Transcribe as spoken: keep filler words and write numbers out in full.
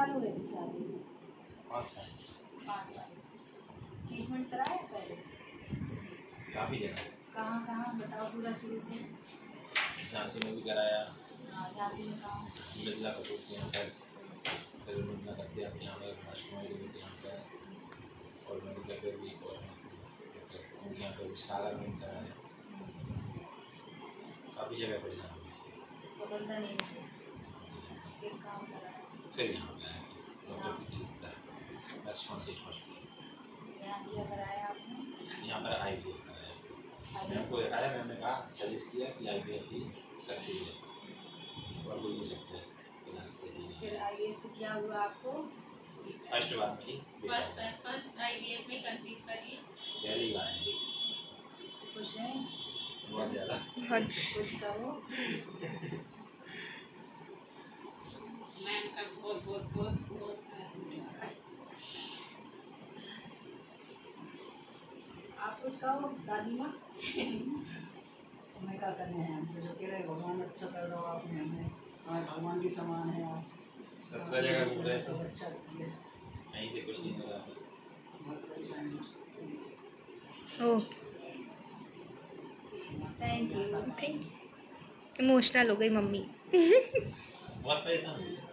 साल हो गए थे शादी? पाँच साल। पाँच साल। ट्रीटमेंट कराया पहले? काफ़ी जगह। कहाँ कहाँ बताओ पूरा शुरू से। झांसी में भी कराया। हाँ झांसी में कहाँ? मिथिला कपूर के यहाँ पर, फिर मिथिला करते हैं यहाँ पर, राजकुमारी देवी के यहाँ पर, और मेडिकल पर भी, और उनके यहाँ पर भी सागर में कराया। काफ़ी जगह पर जाना सफलता नहीं मिली, फिर काम कराया, फिर यहाँ पर आया डॉक्टर की क्लिनिक पर लक्ष्मण सेठ हॉस्पिटल। यहाँ क्या कराया आपने? यहाँ पर आई वी एफ कराया। मैम को दिखाया, मैम ने कहा सजेस्ट किया कि आई वी एफ ही सक्सेस है और कोई नहीं सकता है इलाज से ही। फिर आई वी एफ से क्या हुआ आपको? फर्स्ट बार में ही फर्स्ट फर्स्ट आईवीएफ में कंसीव करी पहली बार है। खुश हैं? बहुत ज़्यादा। कुछ कहो। मैम का बहुत बहुत बहुत बहुत आप कुछ कहो दादी माँ। हमें क्या करने हैं, हमसे जो कह रहे भगवान अच्छा कर रहा हो आपने, हमें हमें भगवान भी समान है आप। सत्रह जगह घूम रहे सब हैं, अच्छा किया, कहीं से कुछ नहीं मिला। बहुत परेशानी। Oh thank you. Thank emotional हो गई मम्मी। बहुत परेशान।